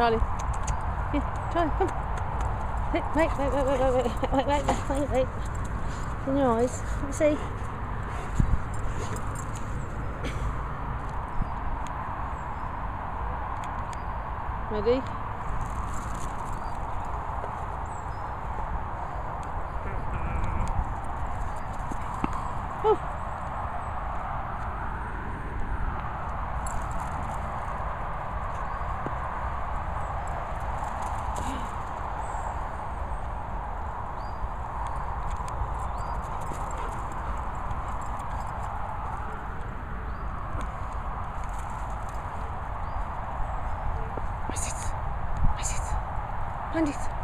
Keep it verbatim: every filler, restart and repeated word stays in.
Charlie. Here, Charlie, come. Wait, wait, wait, wait, wait, wait, wait, wait, wait, wait, wait, wait. In your eyes. Let me see. Ready? Oh. Where's it? Where's it? Find it.